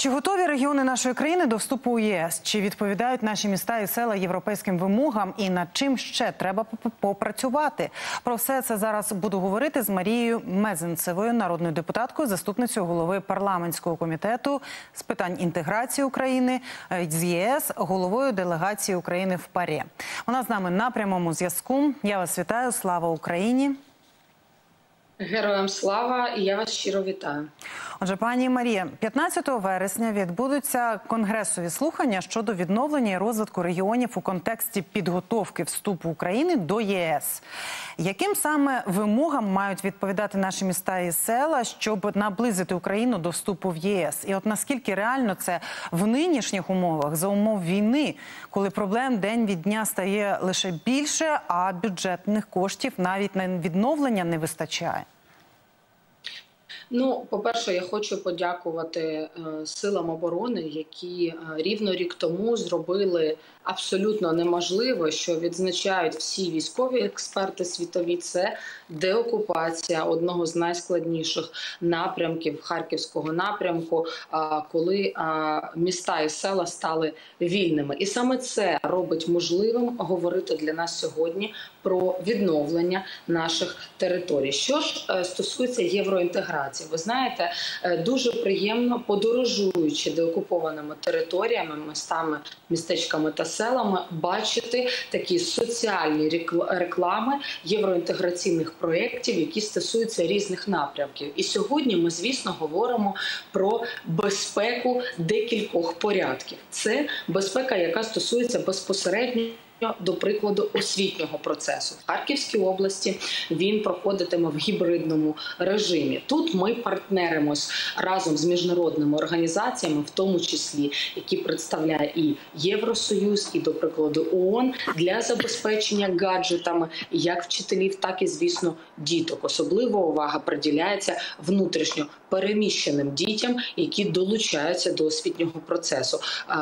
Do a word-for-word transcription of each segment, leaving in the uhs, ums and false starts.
Чи готові регіони нашої країни до вступу у ЄС? Чи відповідають наші міста і села європейським вимогам? І над чим ще треба попрацювати? Про все це зараз буду говорити з Марією Мезенцевою, народною депутаткою, заступницею голови парламентського комітету з питань інтеграції України з ЄС, головою делегації України в ПАРЄ. Вона з нами на прямому зв'язку. Я вас вітаю. Слава Україні! Героям слава, і я вас щиро вітаю. Отже, пані Марія, п'ятнадцятого вересня відбудуться конгресові слухання щодо відновлення і розвитку регіонів у контексті підготовки вступу України до ЄС. Яким саме вимогам мають відповідати наші міста і села, щоб наблизити Україну до вступу в ЄС? І от наскільки реально це в нинішніх умовах, за умов війни, коли проблем день від дня стає лише більше, а бюджетних коштів навіть на відновлення не вистачає? Ну, по-перше, я хочу подякувати е, силам оборони, які е, рівно рік тому зробили абсолютно неможливо, що відзначають всі військові експерти світові. Це деокупація одного з найскладніших напрямків Харківського напрямку, е, коли е, міста і села стали вільними. І саме це робить можливим говорити для нас сьогодні про відновлення наших територій. Що ж е, стосується євроінтеграції, ви знаєте, дуже приємно, подорожуючи деокупованими територіями, містами, містечками та селами, бачити такі соціальні реклами євроінтеграційних проєктів, які стосуються різних напрямків. І сьогодні ми, звісно, говоримо про безпеку декількох порядків. Це безпека, яка стосується безпосередньо, до прикладу, освітнього процесу. В Харківській області він проходитиме в гібридному режимі. Тут ми партнеримось разом з міжнародними організаціями, в тому числі, які представляє і Євросоюз, і, до прикладу, ООН, для забезпечення гаджетами як вчителів, так і, звісно, діток. Особлива увага приділяється внутрішньо переміщеним дітям, які долучаються до освітнього процесу.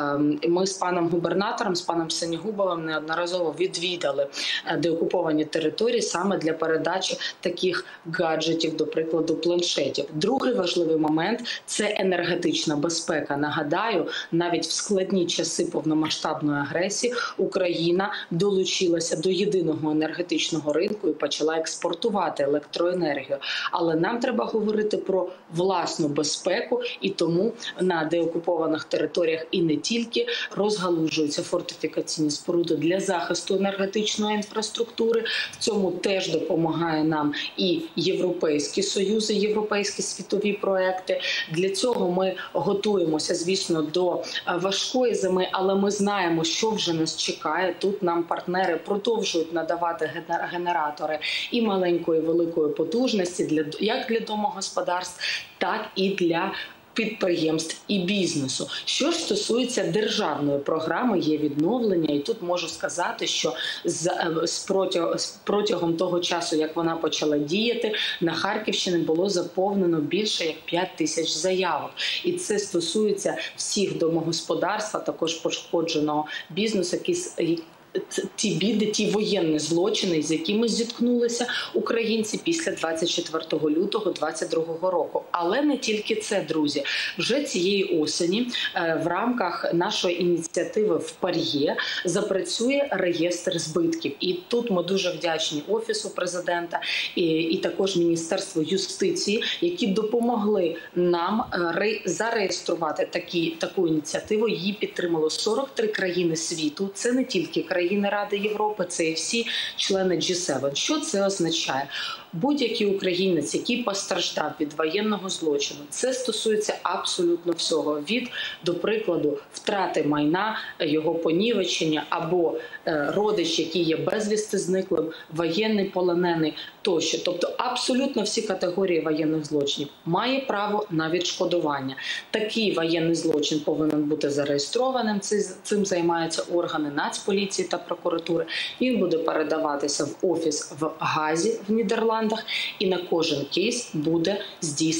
Ми з паном губернатором, з паном Синігубовим неодноразово відвідали деокуповані території саме для передачі таких гаджетів, до прикладу, планшетів. Другий важливий момент – це енергетична безпека. Нагадаю, навіть в складні часи повномасштабної агресії Україна долучилася до єдиного енергетичного ринку і почала експортувати електроенергію. Але нам треба говорити про власну безпеку, і тому на деокупованих територіях і не тільки розгалужуються фортифікаційні споруди для захисту енергетичної інфраструктури. В цьому теж допомагає нам і Європейський Союз, і європейські світові проекти. Для цього ми готуємося, звісно, до важкої зими, але ми знаємо, що вже нас чекає. Тут нам партнери продовжують надавати генератори і маленької, і великої потужності, для, як для домогосподарств, так і для підприємств і бізнесу. Що ж стосується державної програми «Є відновлення», і тут можу сказати, що з, з протягом, протягом того часу, як вона почала діяти, на Харківщині було заповнено більше як п'ять тисяч заявок. І це стосується всіх домогосподарств, а також пошкодженого бізнесу, які ті біди, ті воєнні злочини, з якими зіткнулися українці після двадцять четвертого лютого двадцять другого року. Але не тільки це, друзі. Вже цієї осені в рамках нашої ініціативи в ПАРЄ запрацює реєстр збитків. І тут ми дуже вдячні Офісу президента і, і також Міністерству юстиції, які допомогли нам зареєструвати такі, таку ініціативу. Її підтримало сорок три країни світу. Це не тільки країни країни Ради Європи, це і всі члени джі севен. Що це означає? Будь-який українець, який постраждав від воєнного злочину, це стосується абсолютно всього. Від, до прикладу, втрати майна, його понівечення, або е, родич, який є безвісти зниклим, воєнний полонений тощо. Тобто абсолютно всі категорії воєнних злочинів має право на відшкодування. Такий воєнний злочин повинен бути зареєстрованим, цим займаються органи Нацполіції та прокуратури. Він буде передаватися в офіс в Газі в Нідерландах, і на кожен кейс буде здійснена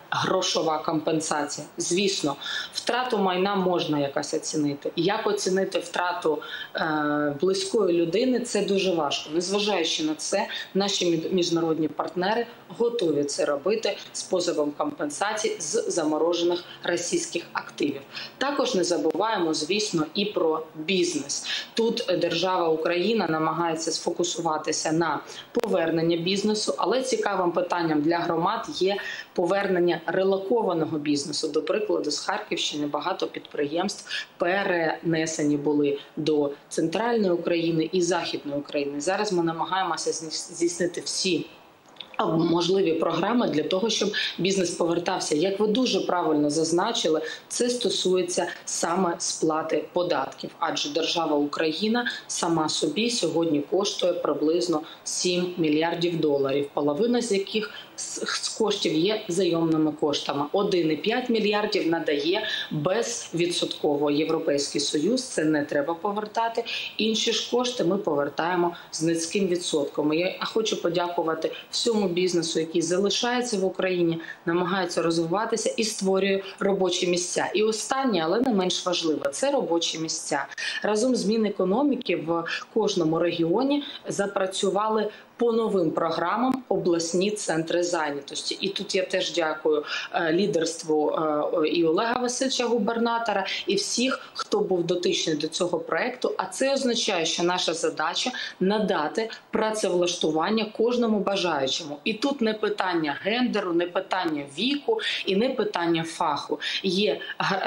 грошова компенсація. Звісно, втрату майна можна якось оцінити. Як оцінити втрату е, близької людини – це дуже важко. Незважаючи на це, наші міжнародні партнери готові це робити з позовом компенсації з заморожених російських активів. Також не забуваємо, звісно, і про бізнес. Тут держава Україна намагається сфокусуватися на повернення бізнесу, але цікавим питанням для громад є повернення релокованого бізнесу. До прикладу, з Харківщини багато підприємств перенесені були до центральної України і західної України. Зараз ми намагаємося здійснити всі можливі програми для того, щоб бізнес повертався. Як ви дуже правильно зазначили, це стосується саме сплати податків, адже держава Україна сама собі сьогодні коштує приблизно сім мільярдів доларів, половина з яких з коштів є зайомними коштами. один і п'ять мільярдів надає безвідсотково Європейський Союз, це не треба повертати. Інші ж кошти ми повертаємо з низьким відсотком. Я хочу подякувати всьому бізнесу, який залишається в Україні, намагається розвиватися і створює робочі місця. І останнє, але не менш важливе, це робочі місця. Разом з Мінекономіки в кожному регіоні запрацювали по новим програмам обласні центри зайнятості. І тут я теж дякую лідерству і Олега Васильовича, губернатора, і всіх, хто був дотичний до цього проекту. А це означає, що наша задача – надати працевлаштування кожному бажаючому. І тут не питання гендеру, не питання віку і не питання фаху. Є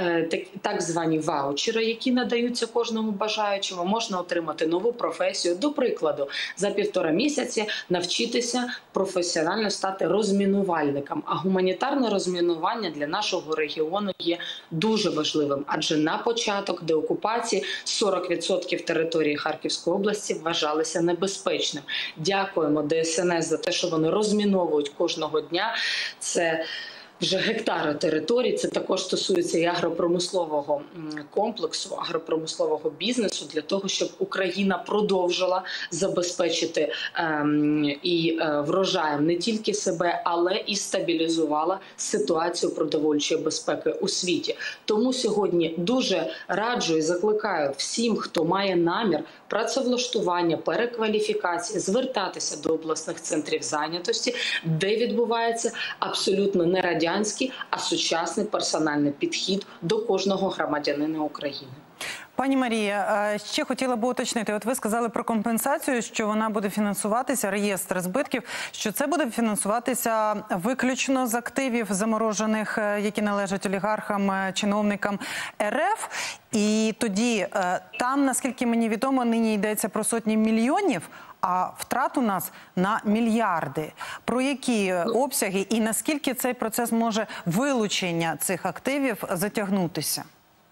так звані ваучери, які надаються кожному бажаючому. Можна отримати нову професію. До прикладу, за півтора місяці навчитися професіонально стати розмінувальником. А гуманітарне розмінування для нашого регіону є дуже важливим, адже на початок деокупації сорок відсотків території Харківської області вважалися небезпечним. Дякуємо Де Ес Ен Ес за те, що вони розміновують кожного дня. Це вже гектари територій. Це також стосується і агропромислового комплексу, агропромислового бізнесу, для того, щоб Україна продовжила забезпечити ем, і е, врожаєм не тільки себе, але і стабілізувала ситуацію продовольчої безпеки у світі. Тому сьогодні дуже раджу і закликаю всім, хто має намір працевлаштування, перекваліфікації, звертатися до обласних центрів зайнятості, де відбувається абсолютно не радянський, а сучасний персональний підхід до кожного громадянина України. Пані Марія, ще хотіла б уточнити. От ви сказали про компенсацію, що вона буде фінансуватися, реєстр збитків, що це буде фінансуватися виключно з активів заморожених, які належать олігархам, чиновникам Ер Еф. І тоді там, наскільки мені відомо, нині йдеться про сотні мільйонів, а втрат у нас на мільярди. Про які обсяги і наскільки цей процес може вилучення цих активів затягнутися?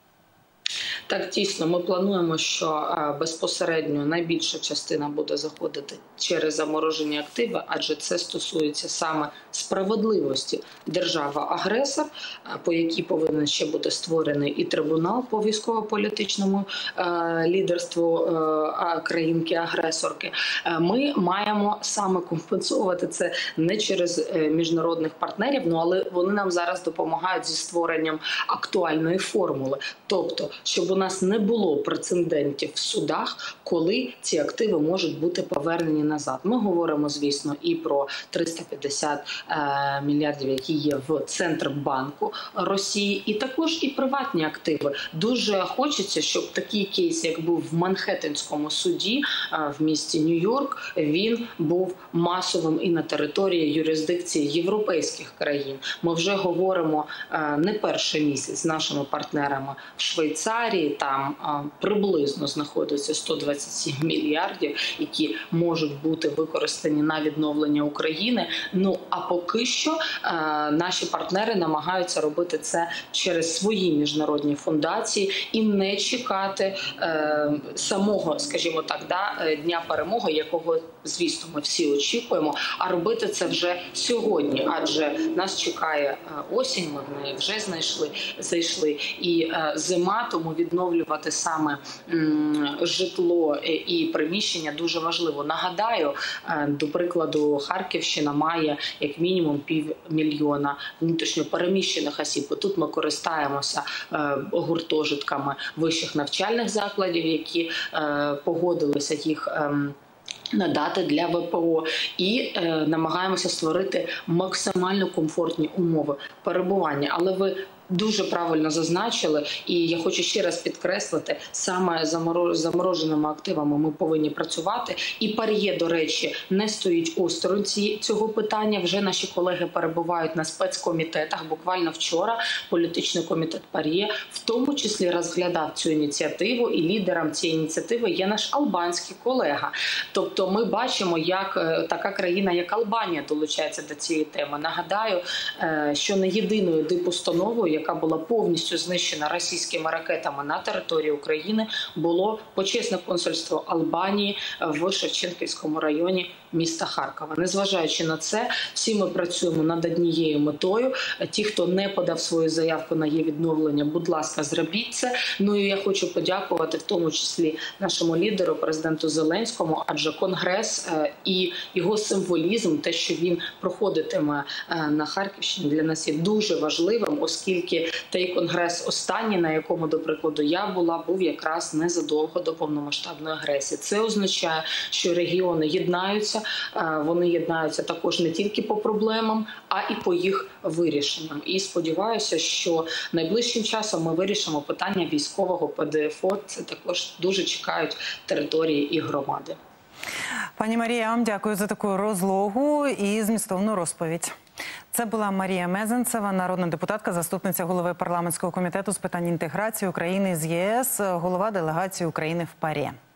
Так, дійсно, ми плануємо, що безпосередньо найбільша частина буде заходити через заморожені активи, адже це стосується саме справедливості держави-агресор, по якій повинен ще бути створений і трибунал по військово-політичному лідерству країнки-агресорки. Ми маємо саме компенсувати це не через міжнародних партнерів, ну, але вони нам зараз допомагають зі створенням актуальної формули. Тобто, щоб у нас не було прецедентів в судах, коли ці активи можуть бути повернені назад. Ми говоримо, звісно, і про триста п'ятдесят е, мільярдів, які є в Центрбанку Росії, і також і приватні активи. Дуже хочеться, щоб такий кейс, як був в Манхеттенському суді е, в місті Нью-Йорк, він був масовим і на території юрисдикції європейських країн. Ми вже говоримо е, не перший місяць з нашими партнерами в Швейцарії, там а, приблизно знаходиться сто двадцять сім мільярдів, які можуть бути використані на відновлення України. Ну, а поки що а, наші партнери намагаються робити це через свої міжнародні фундації і не чекати а, самого, скажімо так, да, Дня перемоги, якого, звісно, ми всі очікуємо, а робити це вже сьогодні, адже нас чекає осінь, ми в неї вже знайшли, зайшли, і а, зима, тому від відновлювати саме житло і приміщення дуже важливо. Нагадаю, до прикладу, Харківщина має як мінімум півмільйона внутрішньо переміщених осіб. Тут ми користаємося гуртожитками вищих навчальних закладів, які погодилися їх надати для ВПО, і е, намагаємося створити максимально комфортні умови перебування. Але ви дуже правильно зазначили, і я хочу ще раз підкреслити, саме замороженими активами ми повинні працювати. І ПАРЄ, до речі, не стоїть осторонь цього питання. Вже наші колеги перебувають на спецкомітетах. Буквально вчора політичний комітет ПАРЄ в тому числі розглядав цю ініціативу, і лідером цієї ініціативи є наш албанський колега. Тобто ми бачимо, як така країна, як Албанія, долучається до цієї теми. Нагадаю, що не єдиною дипустановою, яка була повністю знищена російськими ракетами на території України, було почесне консульство Албанії в Шевченківському районі міста Харкова. Незважаючи на це, всі ми працюємо над однією метою. Ті, хто не подав свою заявку на її відновлення, будь ласка, зробіть це. Ну і я хочу подякувати в тому числі нашому лідеру, президенту Зеленському, адже Конгрес і його символізм, те, що він проходитиме на Харківщині, для нас є дуже важливим, оскільки той конгрес останній, на якому, до прикладу, я була, був якраз незадовго до повномасштабної агресії. Це означає, що регіони єднаються, вони єднаються також не тільки по проблемам, а і по їх вирішенням. І сподіваюся, що найближчим часом ми вирішимо питання військового ПДФО. Це також дуже чекають території і громади. Пані Марія, я вам дякую за таку розлогу і змістовну розповідь. Це була Марія Мезенцева, народна депутатка, заступниця голови парламентського комітету з питань інтеграції України з ЄС, голова делегації України в ПАРЄ.